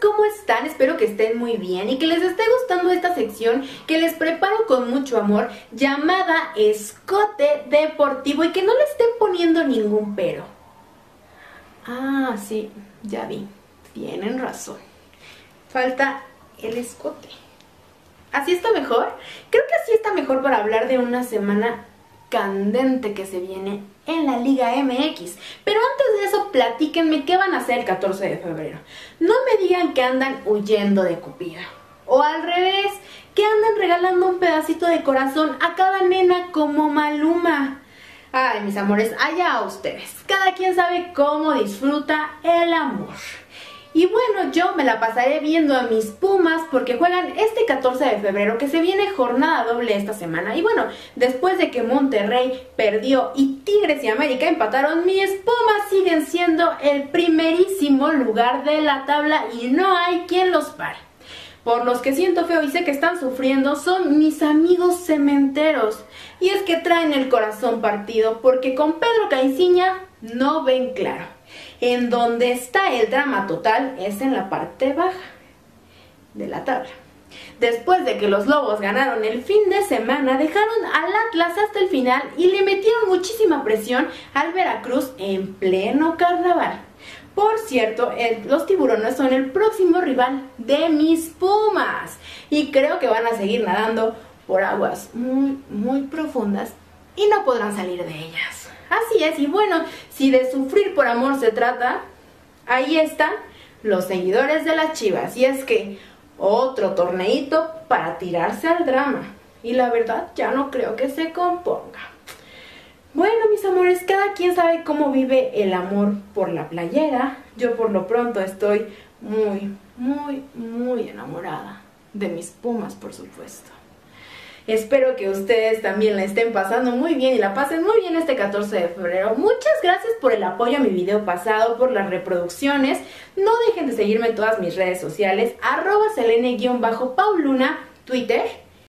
¿cómo están? Espero que estén muy bien y que les esté gustando esta sección que les preparo con mucho amor llamada Escote Deportivo y que no le estén poniendo ningún pero. Ah, sí, ya vi, tienen razón. Falta el escote. ¿Así está mejor? Creo que así está mejor para hablar de una semana candente que se viene en la Liga MX. Pero antes de eso, platíquenme qué van a hacer el 14 de febrero. No me digan que andan huyendo de Cupido. O al revés, que andan regalando un pedacito de corazón a cada nena como Maluma. Ay, mis amores, allá a ustedes. Cada quien sabe cómo disfruta el amor. Y bueno, yo me la pasaré viendo a mis Pumas porque juegan este 14 de febrero, que se viene jornada doble esta semana. Y bueno, después de que Monterrey perdió y Tigres y América empataron, mis Pumas siguen siendo el primerísimo lugar de la tabla y no hay quien los pare. Por los que siento feo y sé que están sufriendo son mis amigos cementeros. Y es que traen el corazón partido porque con Pedro Caiciña no ven claro. En donde está el drama total es en la parte baja de la tabla. Después de que los Lobos ganaron el fin de semana, dejaron al Atlas hasta el final y le metieron muchísima presión al Veracruz en pleno carnaval. Por cierto, los Tiburones son el próximo rival de mis Pumas y creo que van a seguir nadando por aguas muy profundas y no podrán salir de ellas. Así es, y bueno, si de sufrir por amor se trata, ahí están los seguidores de las Chivas. Y es que otro torneito para tirarse al drama. Y la verdad, ya no creo que se componga. Bueno, mis amores, cada quien sabe cómo vive el amor por la playera. Yo por lo pronto estoy muy enamorada de mis Pumas, por supuesto. Espero que ustedes también la estén pasando muy bien y la pasen muy bien este 14 de febrero. Muchas gracias por el apoyo a mi video pasado, por las reproducciones. No dejen de seguirme en todas mis redes sociales, @selene_pauluna, Twitter,